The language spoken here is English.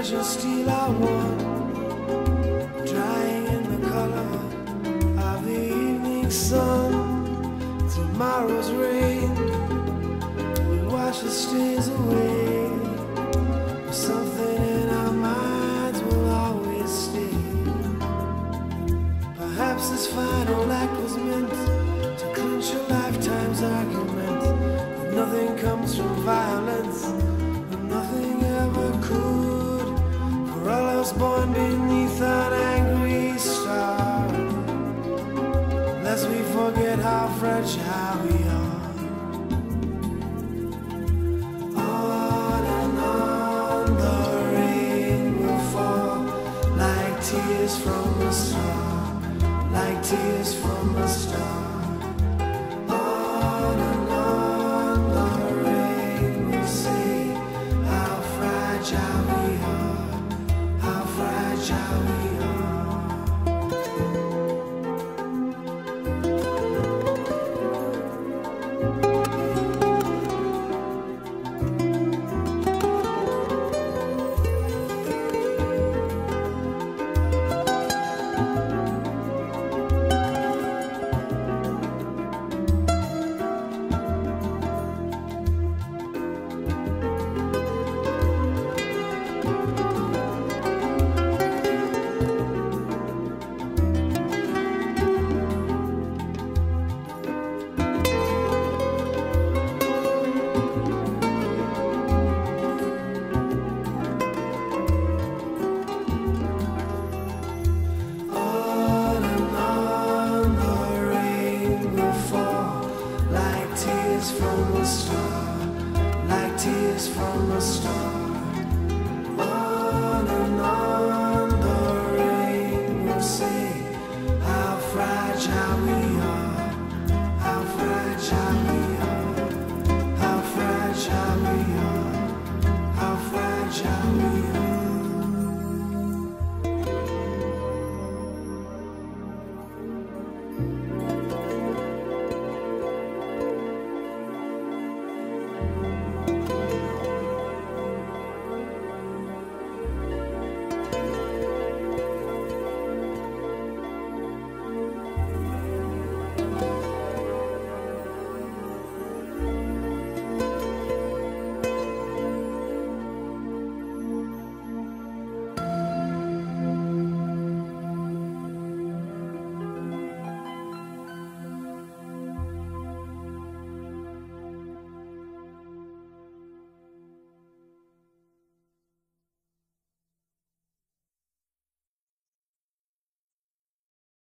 treasure steal our one, drying in the color of the evening sun. Tomorrow's rain will wash the stains away, but something in our minds will always stay. Perhaps this final act was meant to clinch a lifetime's argument, that nothing comes from violence, and nothing ever could. For all us born beneath an angry star, lest we forget how fragile we are. On and on the rain will fall, like tears from a star, like tears from a star. On and on the rain will say how fragile we are, how fragile we are. From a star, like tears from a star. On and on the rain will say how fragile we are, how fragile we are, how fragile we are, how fragile we are.